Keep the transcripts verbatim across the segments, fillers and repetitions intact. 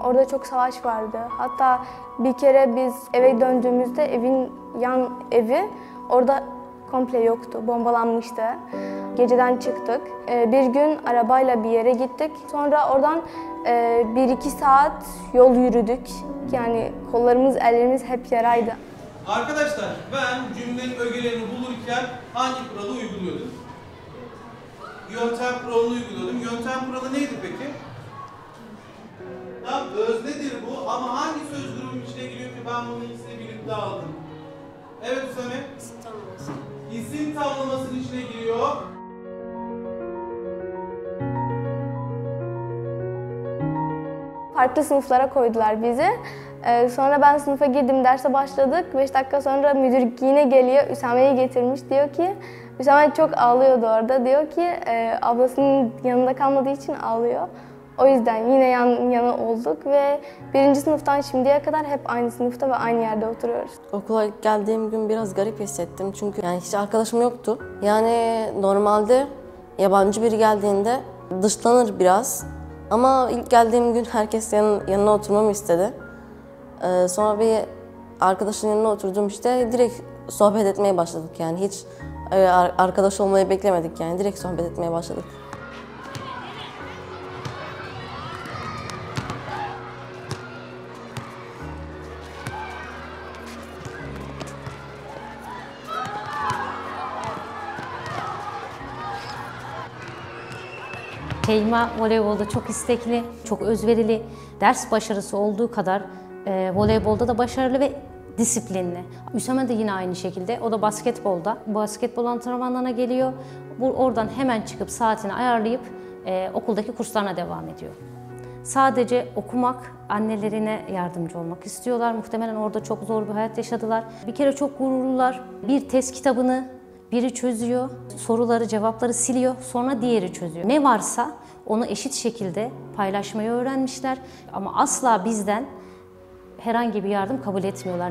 Orada çok savaş vardı. Hatta bir kere biz eve döndüğümüzde evin yan evi orada komple yoktu, bombalanmıştı. Geceden çıktık. Bir gün arabayla bir yere gittik. Sonra oradan bir iki saat yol yürüdük. Yani kollarımız, ellerimiz hep yaraydı. Arkadaşlar, ben cümlenin ögelerini bulurken hangi kuralı uyguluyordum? Yöntem kuralını uyguluyordum. Yöntem kuralı neydi peki? Tam öznedir bu ama hangi söz grubunun içine giriyor ki ben bunu ikisini birlikte aldım? Evet Üsame? İsim tamlaması. İsim tamlamasının içine giriyor. Farklı sınıflara koydular bizi. Ee, sonra ben sınıfa girdim, derse başladık. Beş dakika sonra müdür yine geliyor, Üsame'yi getirmiş. Diyor ki, Üsame çok ağlıyordu orada. Diyor ki, e, ablasının yanında kalmadığı için ağlıyor. O yüzden yine yan yana olduk ve birinci sınıftan şimdiye kadar hep aynı sınıfta ve aynı yerde oturuyoruz. Okula geldiğim gün biraz garip hissettim çünkü yani hiç arkadaşım yoktu. Yani normalde yabancı biri geldiğinde dışlanır biraz. Ama ilk geldiğim gün herkes yan, yanına oturmamı istedi. Ee, sonra bir arkadaşın yanına oturdum işte direkt sohbet etmeye başladık yani hiç e, arkadaş olmayı beklemedik yani direkt sohbet etmeye başladık. Şeyma voleybolda çok istekli, çok özverili, ders başarısı olduğu kadar e, voleybolda da başarılı ve disiplinli. Üsame de yine aynı şekilde, o da basketbolda. Basketbol antrenmanlarına geliyor, bu, oradan hemen çıkıp saatini ayarlayıp e, okuldaki kurslarına devam ediyor. Sadece okumak, annelerine yardımcı olmak istiyorlar. Muhtemelen orada çok zor bir hayat yaşadılar. Bir kere çok gururlular. Bir test kitabını biri çözüyor, soruları, cevapları siliyor, sonra diğeri çözüyor. Ne varsa onu eşit şekilde paylaşmayı öğrenmişler ama asla bizden herhangi bir yardım kabul etmiyorlar.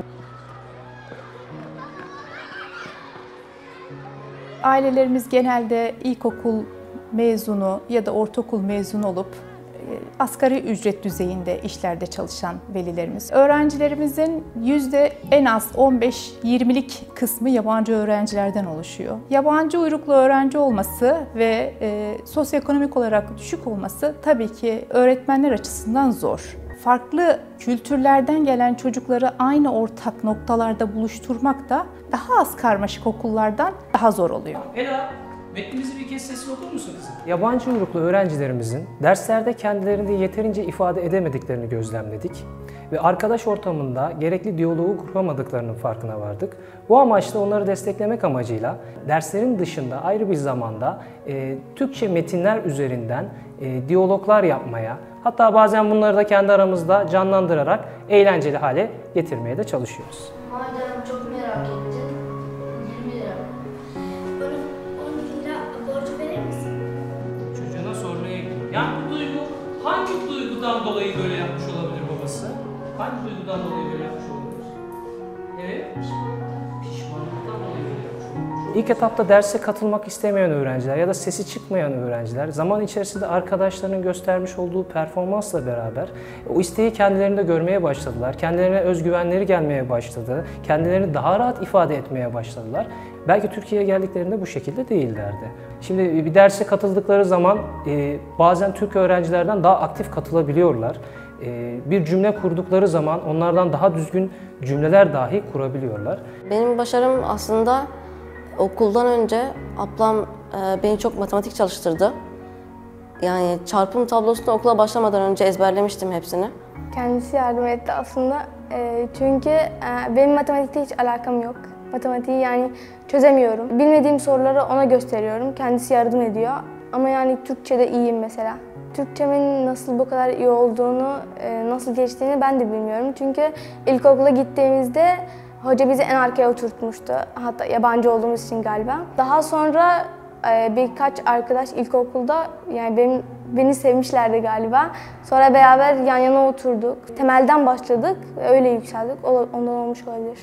Ailelerimiz genelde ilkokul mezunu ya da ortaokul mezunu olup asgari ücret düzeyinde işlerde çalışan velilerimiz. Öğrencilerimizin yüzde en az on beş yirmilik kısmı yabancı öğrencilerden oluşuyor. Yabancı uyruklu öğrenci olması ve e, sosyoekonomik olarak düşük olması tabii ki öğretmenler açısından zor. Farklı kültürlerden gelen çocukları aynı ortak noktalarda buluşturmak da daha az karmaşık okullardan daha zor oluyor. Ela, metnimizi bir kez sesli okur musun kızım? Yabancı uyruklu öğrencilerimizin derslerde kendilerini yeterince ifade edemediklerini gözlemledik ve arkadaş ortamında gerekli diyaloğu kuramadıklarının farkına vardık. Bu amaçla onları desteklemek amacıyla derslerin dışında ayrı bir zamanda e, Türkçe metinler üzerinden e, diyaloglar yapmaya, hatta bazen bunları da kendi aramızda canlandırarak eğlenceli hale getirmeye de çalışıyoruz. Madem çok merak ettin, yirmi lira. Bana on lira borcu verir misin? Çocuğuna sormaya gidiyor. Yani bu duygu, hangi duygudan dolayı böyle yapmış olabilir babası? Hangi duygudan dolayı böyle yapmış olabilir? Evet, pişmanlıktan dolayı böyle yapmış olabilir. İlk etapta derse katılmak istemeyen öğrenciler ya da sesi çıkmayan öğrenciler zaman içerisinde arkadaşlarının göstermiş olduğu performansla beraber o isteği kendilerinde görmeye başladılar. Kendilerine özgüvenleri gelmeye başladı. Kendilerini daha rahat ifade etmeye başladılar. Belki Türkiye'ye geldiklerinde bu şekilde değillerdi. Şimdi bir derse katıldıkları zaman e, bazen Türk öğrencilerden daha aktif katılabiliyorlar. E, bir cümle kurdukları zaman onlardan daha düzgün cümleler dahi kurabiliyorlar. Benim başarım aslında okuldan önce ablam e, beni çok matematik çalıştırdı. Yani çarpım tablosunu okula başlamadan önce ezberlemiştim hepsini. Kendisi yardım etti aslında. E, çünkü e, benim matematikte hiç alakam yok. Matematiği yani çözemiyorum. Bilmediğim soruları ona gösteriyorum. Kendisi yardım ediyor. Ama yani Türkçe'de iyiyim mesela. Türkçemin nasıl bu kadar iyi olduğunu, e, nasıl geçtiğini ben de bilmiyorum. Çünkü ilkokula gittiğimizde hoca bizi en arkaya oturtmuştu. Hatta yabancı olduğumuz için galiba. Daha sonra e, birkaç arkadaş ilkokulda yani benim, beni sevmişlerdi galiba. Sonra beraber yan yana oturduk. Temelden başladık ve öyle yükseldik. Ondan olmuş olabilir.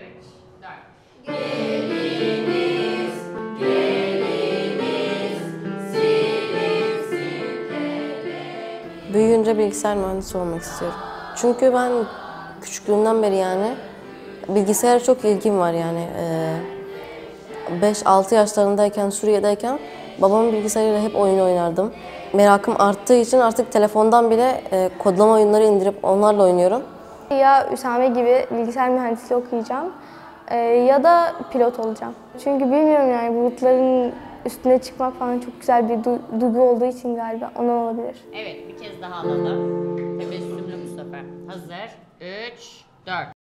Geliniz, geliniz, silinsin hele. Büyüyünce bilgisayar mühendisi olmak istiyorum. Çünkü ben küçüklüğümden beri yani bilgisayara çok ilgim var yani. beş altı yaşlarındayken, Suriye'deyken babamın bilgisayarıyla hep oyun oynardım. Merakım arttığı için artık telefondan bile kodlama oyunları indirip onlarla oynuyorum. Ya Üsame gibi bilgisayar mühendisliği okuyacağım ya da pilot olacağım. Çünkü bilmiyorum yani bulutların üstüne çıkmak falan çok güzel bir duygu olduğu için galiba ondan olabilir. Evet, bir kez daha alalım. Tebessümlü bu sefer. Hazır. üç, dört.